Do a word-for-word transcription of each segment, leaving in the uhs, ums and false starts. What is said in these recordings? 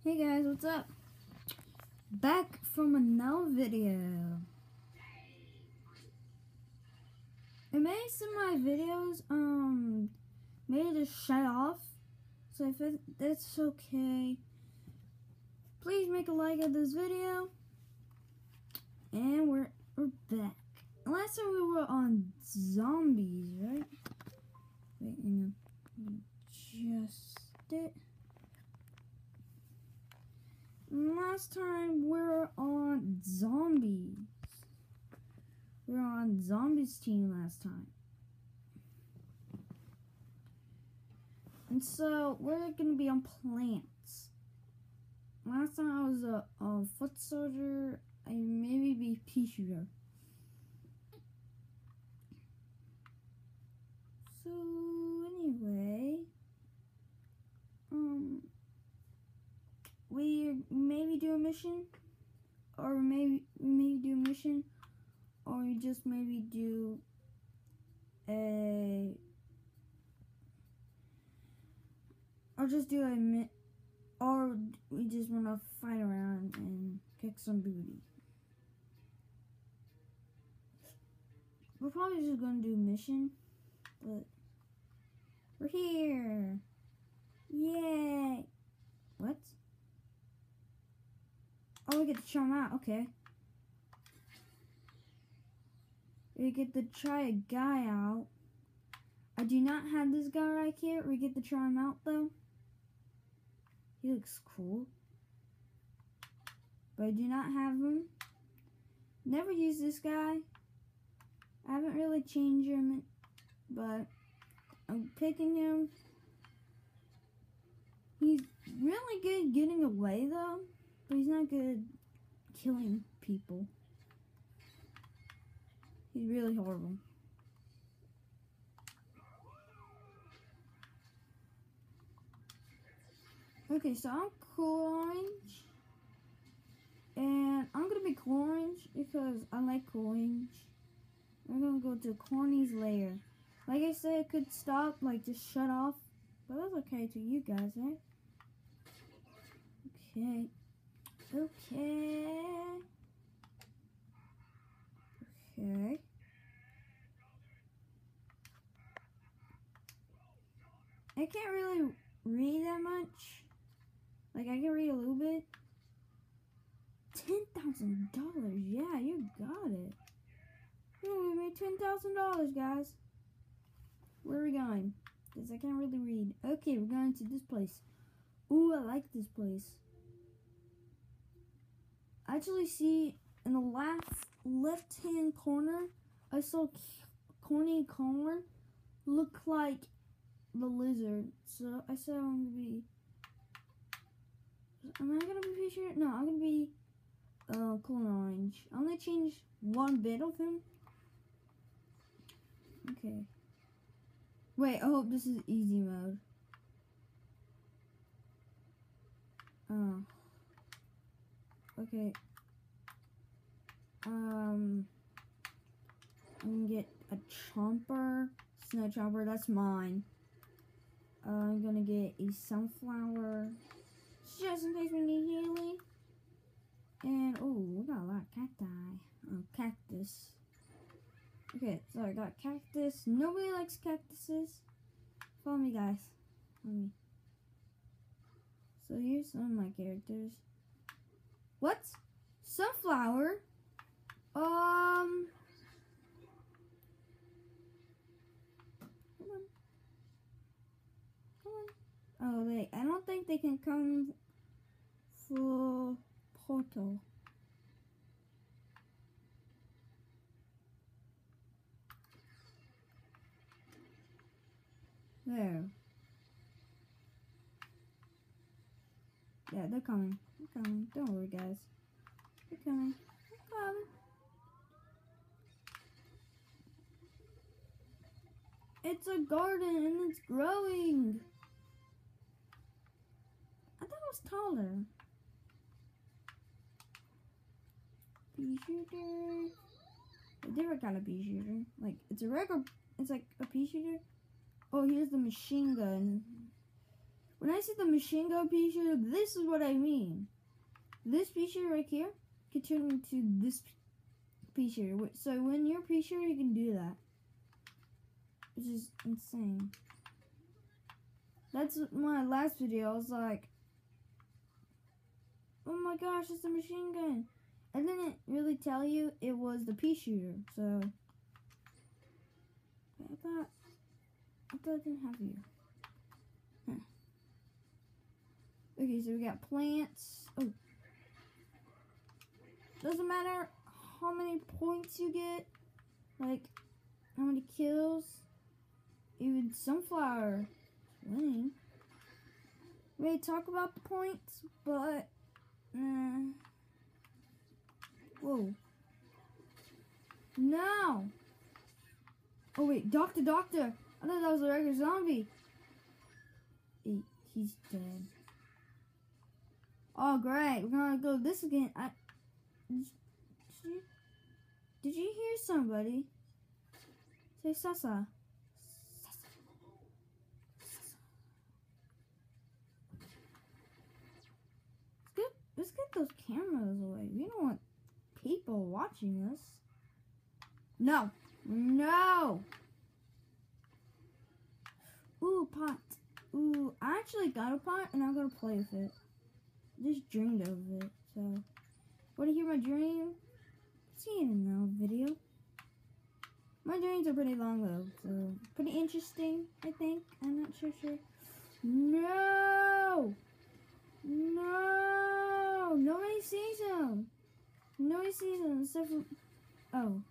Hey guys, what's up? Back from another video. It made some of my videos um maybe just shut off. So if it, that's okay, please make a like of this video. And we're we're back. Last time we were on zombies, right? Wait, hang on. Just it. Last time we were on zombies. We were on zombies team last time. And so we're gonna be on plants. Last time I was a, a foot soldier. I maybe be pea shooter. So anyway, um, we maybe do a mission, or maybe maybe do a mission, or we just maybe do a, or just do a mi or we just want to fight around and kick some booty. We're probably just gonna do a mission, but we're here. Yay! What? Oh, we get to try him out. Okay. We get to try a guy out. I do not have this guy right here. We get to try him out though. He looks cool. But I do not have him. Never used this guy. I haven't really changed him, but I'm picking him. He's really good getting away though, but he's not good killing people. He's really horrible. Okay, so I'm Cool Orange. And I'm gonna be Cool Orange because I like Cool Orange. We're gonna go to Corny's lair. Like I said, it could stop, like just shut off. But that's okay to you guys, right? Okay. Okay. Okay. I can't really read that much. Like, I can read a little bit. ten thousand dollars. Yeah, you got it. Ooh, we made ten thousand dollars, guys. Where are we going? Because I can't really read. Okay, we're going to this place. Ooh, I like this place. I actually see in the left left-hand corner, I saw Corny Corn look like the lizard. So I said I'm gonna be. Am I gonna be featured? No, I'm gonna be uh, Cool Orange. I'm gonna change one bit of him. Okay. Wait, I hope this is easy mode. Oh. Okay. Um. I'm gonna get a chomper. Snow chomper, that's mine. Uh, I'm gonna get a sunflower. Just in case we need healing. And, oh, we got a lot of cacti. Oh, cactus. Okay, so I got cactus. Nobody likes cactuses. Follow me, guys. Follow me. So here's some of my characters. What? Sunflower? Um... Come on. Come on. Oh, wait. I don't think they can come for portal. There. Yeah, they're coming. They're coming. Don't worry, guys. They're coming. They're coming. It's a garden and it's growing. I thought it was taller. Pea shooter. A different kind of pea shooter. Like, it's a regular, it's like a pea shooter. Oh, here's the machine gun. When I see the machine gun pea shooter, this is what I mean. This pea shooter right here can turn into this pea shooter. So when you're pea shooter, you can do that. Which is insane. That's my last video. I was like, oh my gosh, it's a machine gun. I didn't really tell you it was the pea shooter. So I thought I thought I didn't have you. Huh. Okay, so we got plants. Oh. Doesn't matter how many points you get, like how many kills. Even sunflower winning. We may talk about the points, but uh, whoa. No. Oh wait, doctor, doctor. I thought that was a regular zombie. He, he's dead. Oh great, we're gonna go this again. I did you, did you hear somebody say Sasa? Let's get those cameras away. We don't want people watching us. No. No. Ooh, pot. Ooh, I actually got a pot and I'm going to play with it. I just dreamed of it. So, want to hear my dream? See it in the video. My dreams are pretty long though. So, pretty interesting, I think. I'm not sure sure. No. No, nobody sees him. Nobody sees him except for, oh.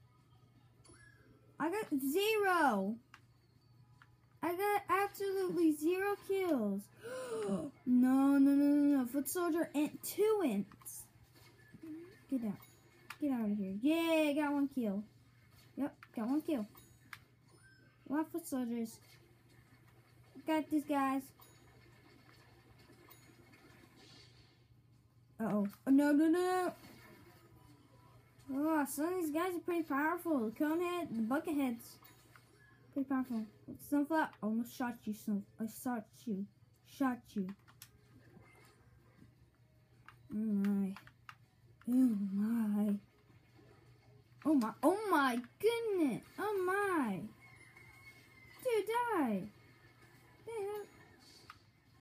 I got zero. I got absolutely zero kills. no, no, no, no, no. Foot soldier and two ints. Get out. Get out of here. Yeah, got one kill. Yep, got one kill. One foot soldiers. Got this, guys. Uh-oh. Oh, no, no, no. Oh, some of these guys are pretty powerful. The conehead, the bucket heads. Pretty powerful. Sunflower. Almost shot you, son. I shot you. Shot you. Oh, my. Oh, my. Oh, my. Oh, my goodness. Oh, my. Dude, die.